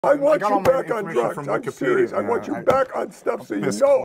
I want got you all my back on information drugs. from I'm Wikipedia, serious. I man. want you back on stuff so you This know.